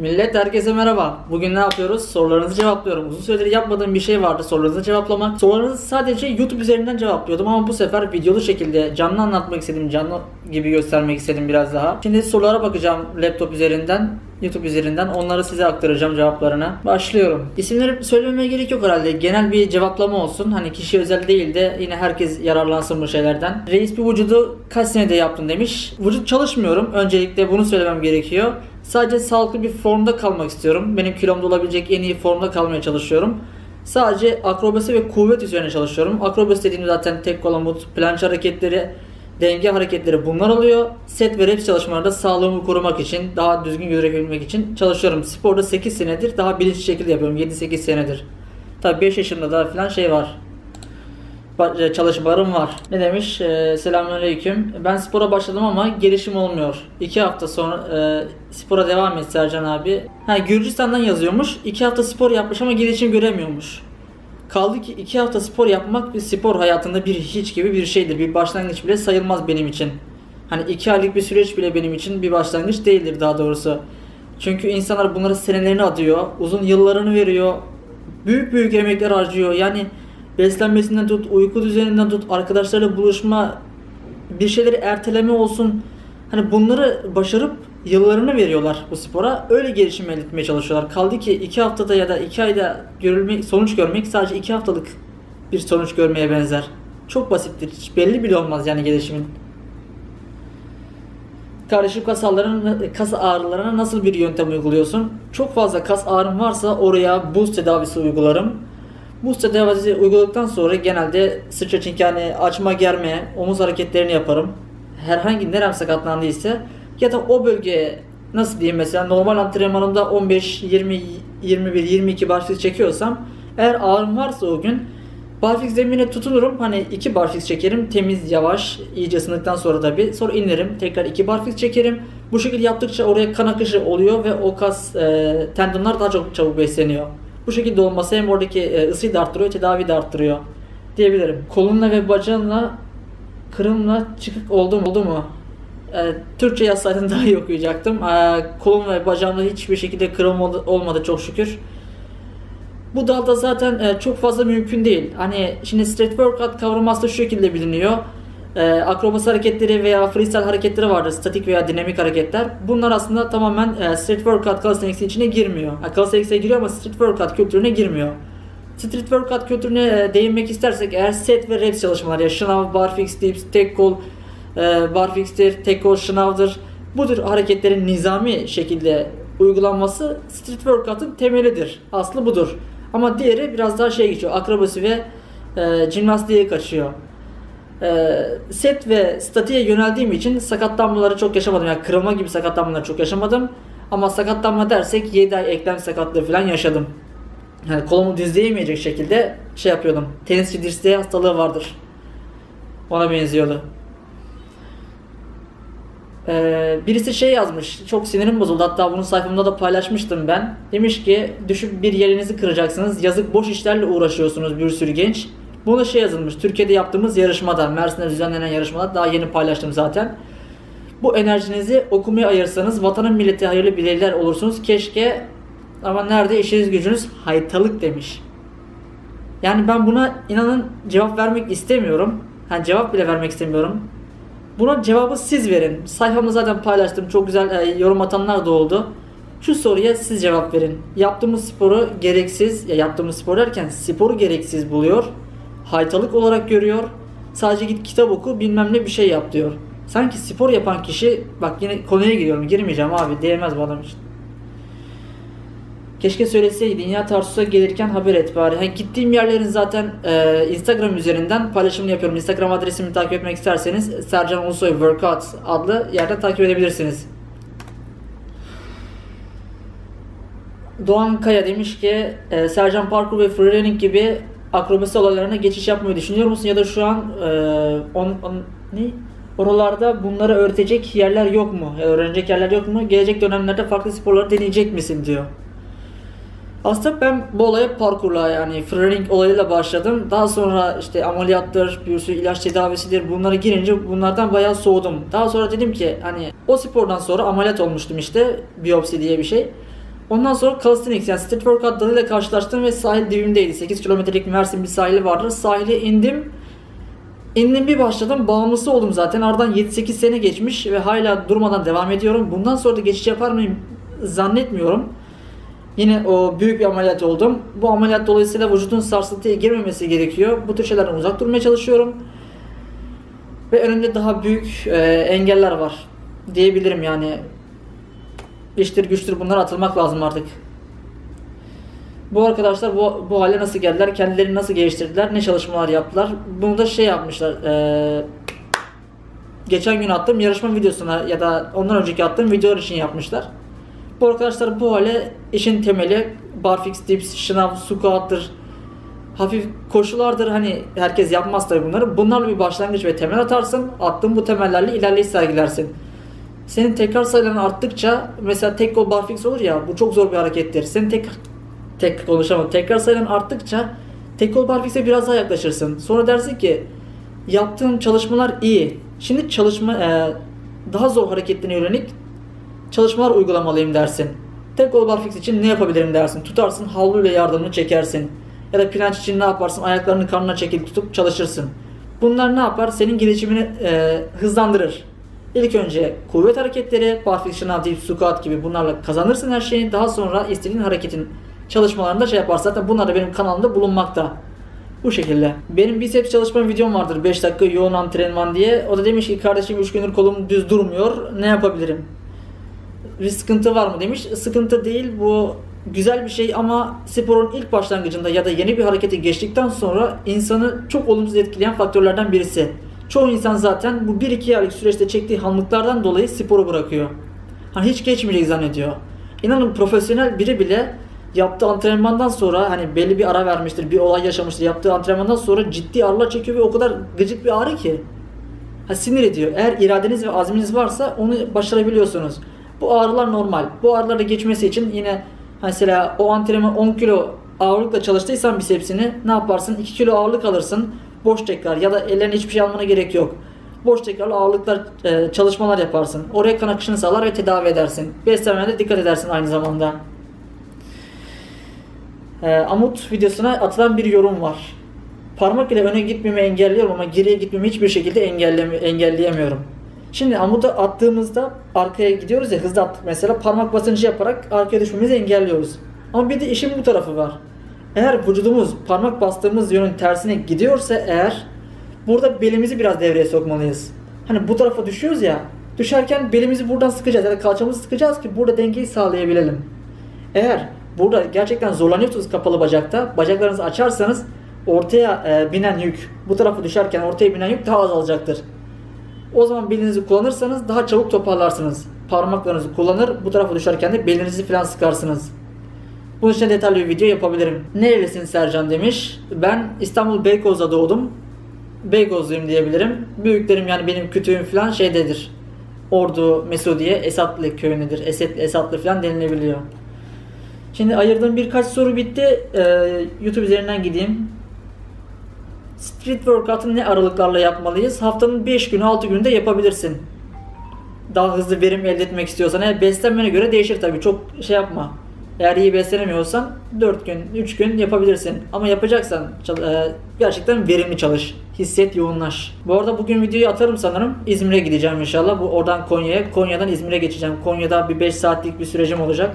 Millet herkese merhaba. Bugün ne yapıyoruz? Sorularınızı cevaplıyorum. Uzun süredir yapmadığım bir şey vardı. Sorularınızı cevaplamak. Sorularınızı sadece YouTube üzerinden cevaplıyordum ama bu sefer videolu şekilde canlı anlatmak istedim. Canlı gibi göstermek istedim biraz daha. Şimdi sorulara bakacağım laptop üzerinden, YouTube üzerinden. Onları size aktaracağım cevaplarını. Başlıyorum. İsimleri söylememe gerek yok herhalde. Genel bir cevaplama olsun. Hani kişi özel değil de yine herkes yararlansın bu şeylerden. Reis bir vücudu kaç senede yaptın demiş. Vücut çalışmıyorum. Öncelikle bunu söylemem gerekiyor. Sadece sağlıklı bir formda kalmak istiyorum. Benim kilomda olabilecek en iyi formda kalmaya çalışıyorum. Sadece akrobasi ve kuvvet üzerine çalışıyorum. Akrobasi dediğim zaten tek kol amut, planche hareketleri, denge hareketleri bunlar oluyor. Set ve reps çalışmalarda sağlığımı korumak için, daha düzgün yürüyebilmek için çalışıyorum. Sporda 8 senedir daha bilinçli şekilde yapıyorum. 7-8 senedir. Tabii 5 yaşında da falan şey var. Çalışmalarım var. Ne demiş? Selamünaleyküm. Ben spora başladım ama gelişim olmuyor. 2 hafta sonra spora devam et Sercan abi. Gürcistan'dan yazıyormuş. 2 hafta spor yapmış ama gelişim göremiyormuş. Kaldı ki 2 hafta spor yapmak bir spor hayatında bir hiç gibi bir şeydir. Bir başlangıç bile sayılmaz benim için. 2 aylık bir süreç bile benim için bir başlangıç değildir daha doğrusu. Çünkü insanlar bunları senelerini adıyor. Uzun yıllarını veriyor. Büyük büyük emekler harcıyor. Yani beslenmesinden tut, uyku düzeninden tut, arkadaşlarla buluşma, bir şeyleri erteleme olsun. Bunları başarıp yıllarını veriyorlar bu spora. Öyle gelişim elde etmeye çalışıyorlar. Kaldı ki 2 haftada ya da 2 ayda sonuç görmek sadece 2 haftalık bir sonuç görmeye benzer. Çok basittir. Hiç belli bile olmaz yani gelişimin. Karışık kas ağrılarına nasıl bir yöntem uyguluyorsun? Çok fazla kas ağrım varsa oraya buz tedavisi uygularım. Buz tedavisi uyguladıktan sonra genelde stretching yani açma germe, omuz hareketlerini yaparım. Herhangi nerem sakatlandıysa ya da o bölgeye nasıl diyeyim mesela normal antrenmanımda 15, 20, 21, 22 barfiks çekiyorsam eğer ağrım varsa o gün barfiks zemine tutunurum. 2 barfiks çekerim temiz yavaş iyice ısındıktan sonra tabi. Sonra inerim tekrar 2 barfiks çekerim. Bu şekilde yaptıkça oraya kan akışı oluyor ve o kas tendonlar daha çok çabuk besleniyor. Bu şekilde olması hem oradaki ısıyı da arttırıyor, tedaviyi de arttırıyor diyebilirim. Kolunla ve bacağınla kırımla çıkık oldu mu? Türkçe yazsaydın daha iyi okuyacaktım. Kolum ve bacağımda hiçbir şekilde kırım olmadı çok şükür. Bu dalda zaten çok fazla mümkün değil. Şimdi street workout kavramı aslında şu şekilde biliniyor. Akrobasi hareketleri veya freestyle hareketleri vardır. Statik veya dinamik hareketler. Bunlar aslında tamamen street workout calisthenics'in içine girmiyor. Calisthenics'e giriyor ama street workout kültürüne girmiyor. Street workout kültürüne değinmek istersek eğer set ve reps çalışmaları, şınav, barfiks, dips, tek kol barfikstir, tek kol şınavdır. Bu tür hareketlerin nizami şekilde uygulanması street workout'ın temelidir. Aslı budur. Ama diğeri biraz daha geçiyor. Akrobasi ve jimnastiğe kaçıyor. Set ve statiğe yöneldiğim için sakatlanmaları çok yaşamadım. Yani kırılma gibi sakatlanmaları çok yaşamadım. Ama sakatlanma dersek 7 ay eklem sakatlığı falan yaşadım. Kolumu düzleyemeyecek şekilde yapıyordum. Tenisçi dirseği hastalığı vardır. Ona benziyordu. Birisi yazmış. Çok sinirim bozuldu. Hatta bunu sayfamda da paylaşmıştım ben. Demiş ki düşüp bir yerinizi kıracaksınız. Yazık boş işlerle uğraşıyorsunuz bir sürü genç. Buna yazılmış. Türkiye'de yaptığımız yarışmada, Mersin'de düzenlenen yarışmada daha yeni paylaştım zaten. Bu enerjinizi okumaya ayırsanız vatanın millete hayırlı bireyler olursunuz. Keşke ama nerede işiniz gücünüz haytalık demiş. Yani ben buna inanın cevap vermek istemiyorum. Cevap bile vermek istemiyorum. Buna cevabı siz verin. Sayfamda zaten paylaştım. Çok güzel yorum atanlar da oldu. Şu soruya siz cevap verin. Yaptığımız sporu gereksiz, yaptığımız spor derken sporu gereksiz buluyor. Haytalık olarak görüyor. Sadece git kitap oku bilmem ne bir şey yap diyor. Sanki spor yapan kişi, bak yine konuya giriyorum, girmeyeceğim abi, değmez bu adam için. Keşke söyleseydin ya, Tarsus'a gelirken haber et bari. Gittiğim yerlerin zaten Instagram üzerinden paylaşımını yapıyorum. Instagram adresimi takip etmek isterseniz Sercan Ulusoy Workout adlı yerden takip edebilirsiniz. Doğan Kaya demiş ki Sercan parkur ve freerunning gibi akrobasi olaylarına geçiş yapmayı düşünüyor musun? Ya da şu an oralarda bunları öğretecek yerler yok mu? Öğrenecek yerler yok mu? Gelecek dönemlerde farklı sporları deneyecek misin diyor. Aslında ben bu olaya parkurla freerunning olayıyla başladım. Daha sonra ameliyattır, bir sürü ilaç tedavisidir bunlara girince bunlardan bayağı soğudum. Daha sonra dedim ki o spordan sonra ameliyat olmuştum biyopsi diye bir şey. Ondan sonra calisthenics yani street workout dalıyla karşılaştım ve sahil dibimdeydi. 8 kilometrelik Mersin bir sahili vardır. Sahile indim. İndim bir başladım. Bağımlısı oldum zaten. Aradan 7-8 sene geçmiş ve hala durmadan devam ediyorum. Bundan sonra da geçiş yapar mıyım zannetmiyorum. Yine o büyük bir ameliyat oldum. Bu ameliyat dolayısıyla vücudun sarsıntıya girmemesi gerekiyor. Bu tür şeylerden uzak durmaya çalışıyorum. Ve önümde daha büyük engeller var diyebilirim yani. İştir güçtür bunlara atılmak lazım artık. Bu arkadaşlar bu hale nasıl geldiler? Kendilerini nasıl geliştirdiler? Ne çalışmalar yaptılar? Bunu da şey yapmışlar. Geçen gün attığım yarışma videosuna ya da ondan önceki attığım videolar için yapmışlar. Bu arkadaşlar bu hale işin temeli barfix, dips, şınav, squat'tır. Hafif koşulardır. Hani herkes yapmaz tabii bunları. Bunlarla bir başlangıç ve temel atarsın. Attığın bu temellerle ilerleyiş sergilersin. Senin tekrar sayıların arttıkça mesela tek kol barfix olur ya, bu çok zor bir harekettir. Senin tek konuşamadım. Tekrar sayıların arttıkça tek kol barfix'e biraz daha yaklaşırsın. Sonra dersin ki yaptığım çalışmalar iyi. Şimdi daha zor hareketlerine yönelik çalışmalar uygulamalıyım dersin. Tek kol barfix için ne yapabilirim dersin. Tutarsın, havluyla yardımını çekersin. Ya da planç için ne yaparsın? Ayaklarını karnına çekip tutup çalışırsın. Bunlar ne yapar? Senin gelişimini hızlandırır. İlk önce kuvvet hareketleri, barfix, şınav, dip, squat gibi bunlarla kazanırsın her şeyi. Daha sonra istediğin hareketin çalışmalarında şey yaparsın. Zaten bunlar da benim kanalımda bulunmakta. Bu şekilde. Benim biceps çalışma videom vardır 5 dakika yoğun antrenman diye. O da demiş ki kardeşim 3 gündür kolum düz durmuyor. Ne yapabilirim? Bir sıkıntı var mı demiş. Sıkıntı değil, bu güzel bir şey ama sporun ilk başlangıcında ya da yeni bir harekete geçtikten sonra insanı çok olumsuz etkileyen faktörlerden birisi. Çoğu insan zaten bu 1-2 aylık süreçte çektiği hamlıklardan dolayı sporu bırakıyor. Hani hiç geçmeyecek zannediyor. İnanın profesyonel biri bile yaptığı antrenmandan sonra hani belli bir ara vermiştir, bir olay yaşamıştır. Yaptığı antrenmandan sonra ciddi ağrılar çekiyor ve o kadar gıcık bir ağrı ki sinir ediyor. Eğer iradeniz ve azminiz varsa onu başarabiliyorsunuz. Bu ağrılar normal. Bu ağrıları geçmesi için yine mesela o antrenman 10 kilo ağırlıkla çalıştıysan bisepsini ne yaparsın? 2 kilo ağırlık alırsın. Boş tekrar ya da ellerine hiçbir şey almana gerek yok. Boş tekrarlı ağırlıklar çalışmalar yaparsın. Oraya kan akışını sağlar ve tedavi edersin. Beslenmene de dikkat edersin aynı zamanda. Amut videosuna atılan bir yorum var. Parmak ile öne gitmemi engelliyorum ama geriye gitmemi hiçbir şekilde engelleyemiyorum. Şimdi amuda attığımızda arkaya gidiyoruz ya, hızlı attık mesela, parmak basıncı yaparak arkaya düşmemizi engelliyoruz. Ama bir de işin bu tarafı var. Eğer vücudumuz parmak bastığımız yönün tersine gidiyorsa eğer, burada belimizi biraz devreye sokmalıyız. Hani bu tarafa düşüyoruz ya, düşerken belimizi buradan sıkacağız ya da kalçamızı sıkacağız ki burada dengeyi sağlayabilelim. Eğer burada gerçekten zorlanıyorsunuz kapalı bacakta, bacaklarınızı açarsanız ortaya binen yük, bu tarafa düşerken ortaya binen yük daha azalacaktır. O zaman belinizi kullanırsanız daha çabuk toparlarsınız. Parmaklarınızı kullanır, bu tarafa düşerken de belinizi falan sıkarsınız. Bunun için detaylı bir video yapabilirim. Nerelisin Sercan demiş. Ben İstanbul Beykoz'da doğdum. Beykozluyum diyebilirim. Büyüklerim yani benim kütüğüm falan şeydedir. Ordu, Mesudiye, Esatlı köyündedir. Esatlı falan denilebiliyor. Şimdi ayırdığım birkaç soru bitti. YouTube üzerinden gideyim. Street workout'ı ne aralıklarla yapmalıyız? Haftanın 5 günü 6 günde yapabilirsin. Daha hızlı verim elde etmek istiyorsan. Beslenmene göre değişir tabii. Çok şey yapma. Eğer iyi beslenemiyorsan 4 gün, 3 gün yapabilirsin. Ama yapacaksan gerçekten verimli çalış. Hisset, yoğunlaş. Bu arada bugün videoyu atarım sanırım. İzmir'e gideceğim inşallah. Bu oradan Konya'ya, Konya'dan İzmir'e geçeceğim. Konya'da bir 5 saatlik bir sürecim olacak.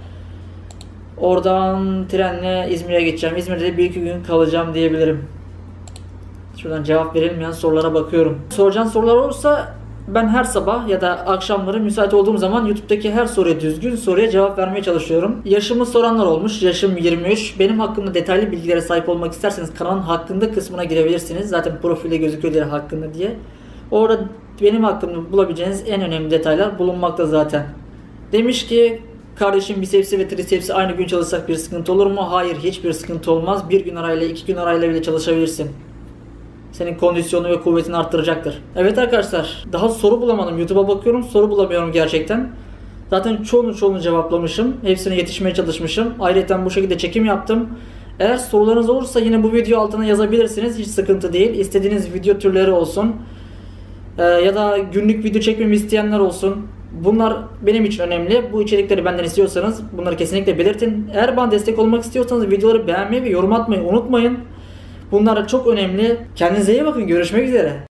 Oradan trenle İzmir'e geçeceğim. İzmir'de bir iki gün kalacağım diyebilirim. Şuradan cevap verilmeyen sorulara bakıyorum. Soracağın sorular olursa ben her sabah ya da akşamları müsait olduğum zaman YouTube'daki her soruya, düzgün soruya cevap vermeye çalışıyorum. Yaşımı soranlar olmuş. Yaşım 23. Benim hakkımda detaylı bilgilere sahip olmak isterseniz kanalın hakkında kısmına girebilirsiniz. Zaten profilde gözüküyor hakkında diye. Orada benim hakkımda bulabileceğiniz en önemli detaylar bulunmakta zaten. Demiş ki kardeşim bisepsi ve trisepsi aynı gün çalışsak bir sıkıntı olur mu? Hayır, hiçbir sıkıntı olmaz. Bir gün arayla, 2 gün arayla bile çalışabilirsin. Senin kondisyonu ve kuvvetini arttıracaktır. Evet arkadaşlar, daha soru bulamadım. YouTube'a bakıyorum, soru bulamıyorum gerçekten. Zaten çoğunu cevaplamışım. Hepsine yetişmeye çalışmışım. Ayrıca bu şekilde çekim yaptım. Eğer sorularınız olursa yine bu video altına yazabilirsiniz. Hiç sıkıntı değil. İstediğiniz video türleri olsun. Ya da günlük video çekmemi isteyenler olsun. Bunlar benim için önemli. Bu içerikleri benden istiyorsanız bunları kesinlikle belirtin. Eğer bana destek olmak istiyorsanız videoları beğenmeyi ve yorum atmayı unutmayın. Bunlar çok önemli. Kendinize iyi bakın. Görüşmek üzere.